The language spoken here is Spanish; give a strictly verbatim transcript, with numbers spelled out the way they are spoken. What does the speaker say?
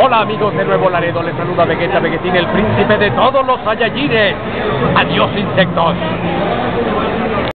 Hola amigos de Nuevo Laredo, les saluda Vegeta Vegetín, el príncipe de todos los Saiyajines. Adiós insectos.